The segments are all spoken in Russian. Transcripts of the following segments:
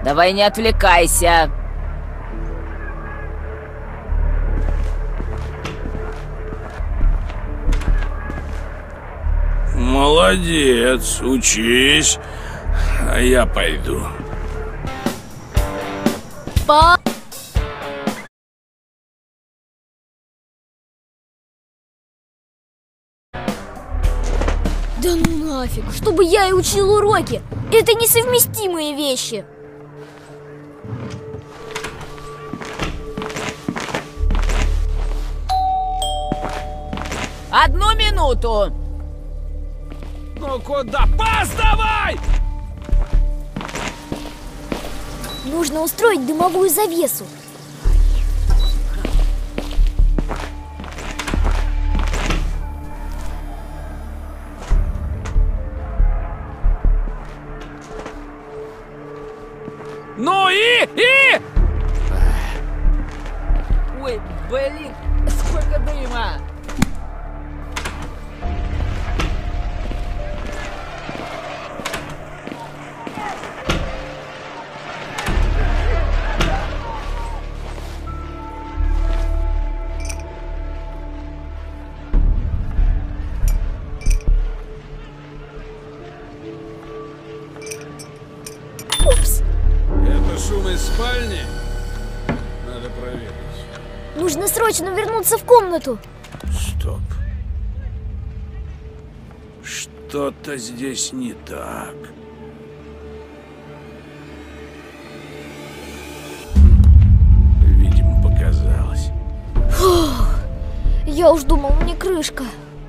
Давай не отвлекайся. Молодец, учись, а я пойду. Да ну нафиг, чтобы я и учил уроки. Это несовместимые вещи. Одну минуту. Ну куда? Пас давай! Нужно устроить дымовую завесу. Ну и! Ой, блин, сколько дыма! Упс. Это шум из спальни? Надо проверить. Нужно срочно вернуться в комнату. Стоп. Что-то здесь не так. Видимо, показалось. Фух. Я уж думал, мне крышка.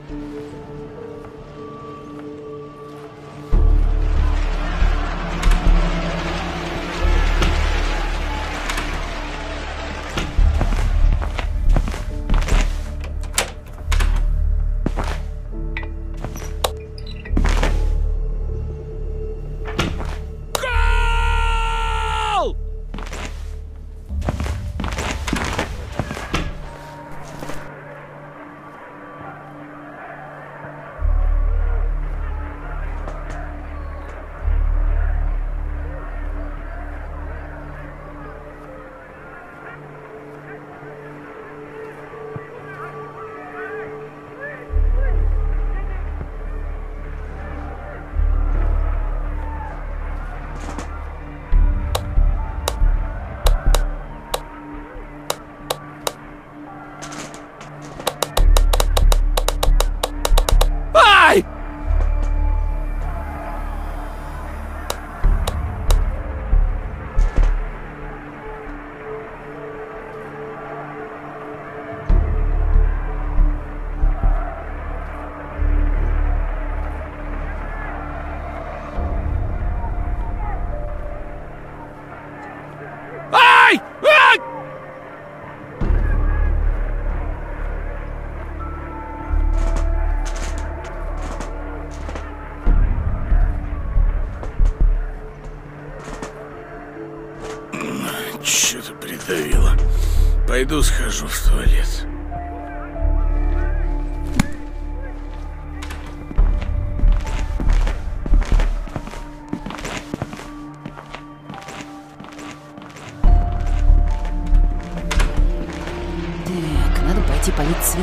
Что-то придавило. Пойду схожу в туалет. Так, надо пойти полить цветы.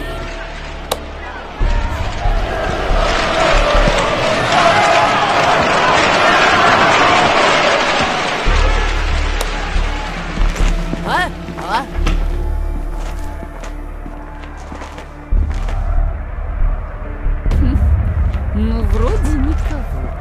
Ну, вроде никого.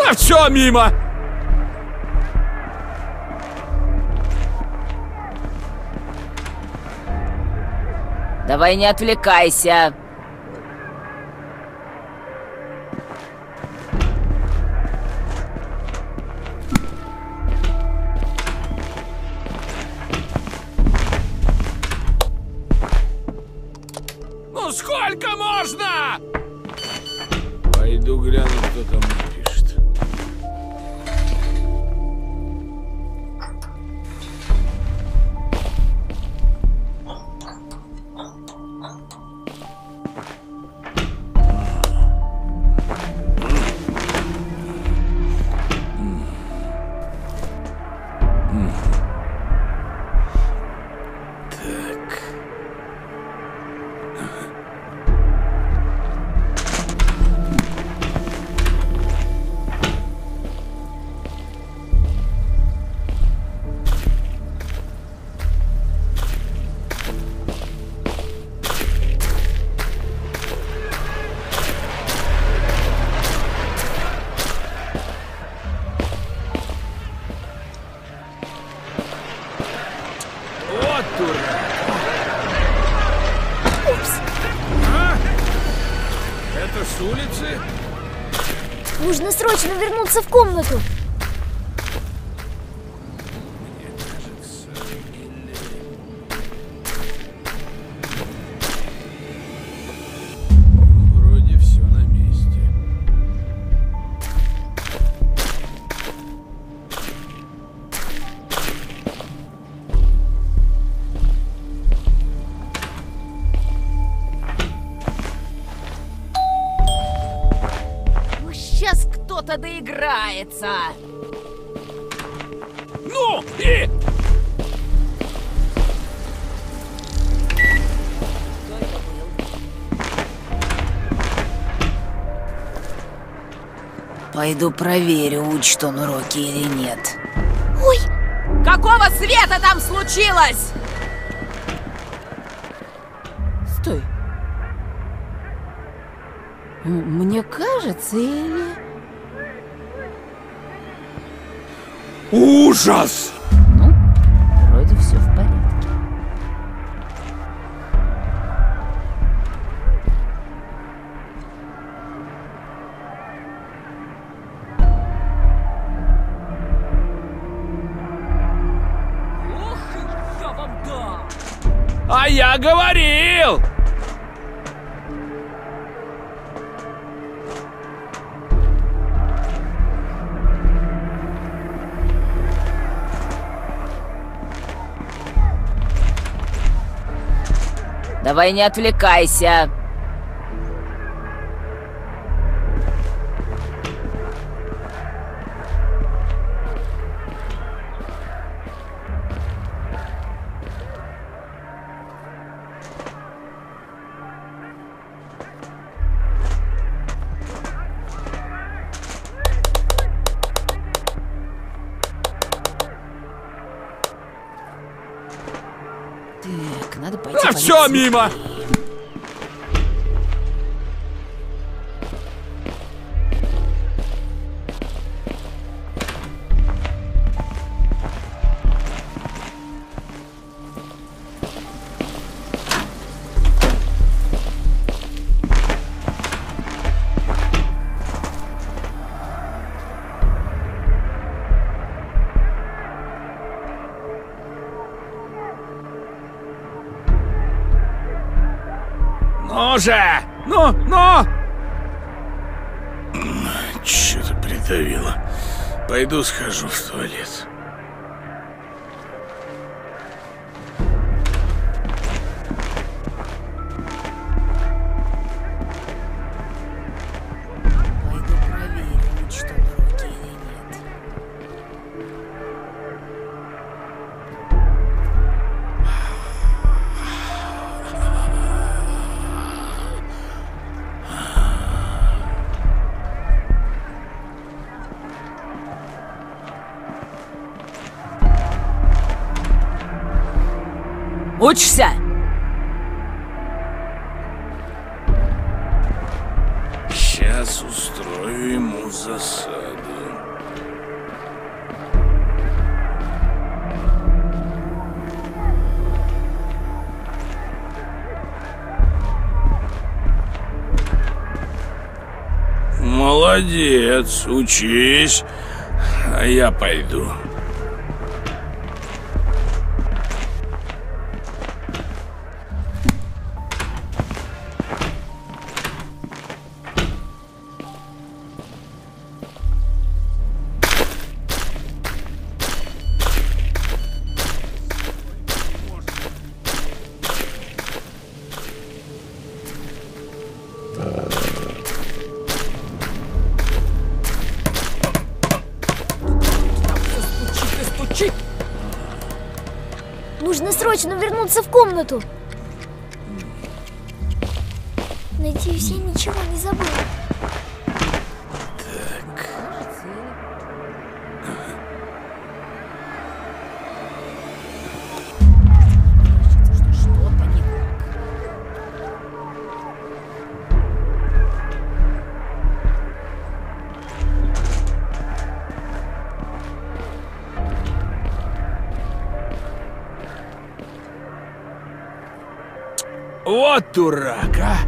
Да все мимо! Давай не отвлекайся. Ну сколько можно? Пойду гляну, кто там пишет. Вот дурак! Упс. А? Это с улицы? Нужно срочно вернуться в комнату. Мне кажется, или... Ну, вроде все на месте. Ну, сейчас кто-то доиграется. Ну и... Пойду проверю, учит он уроки или нет. Ой, Какого света там случилось? Стой. Мне кажется, или... Ужас! Ну, вроде все в порядке. А я говорил! Давай не отвлекайся. Так, надо пойти. Да все мимо! Ну же! Ну! Чё-то придавило. Пойду схожу в туалет. Пойду проверю, учит он уроки или нет. Учишься? Сейчас устрою ему засаду. Молодец, учись, а я пойду. Нужно срочно вернуться в комнату. Надеюсь, я ничего не забыл. Что-то не так. Вот дурак, а!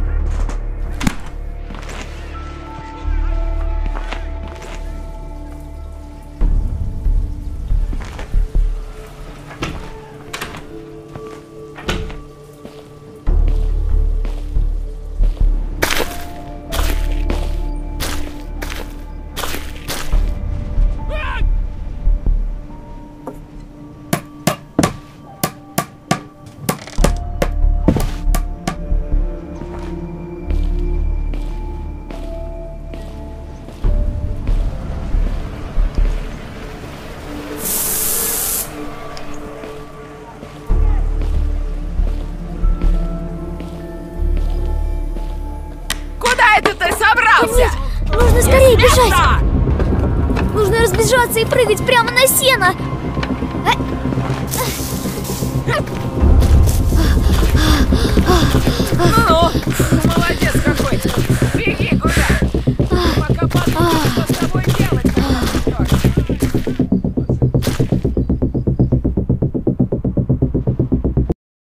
Нет, нужно скорее бежать. Нужно разбежаться и прыгать прямо на сено.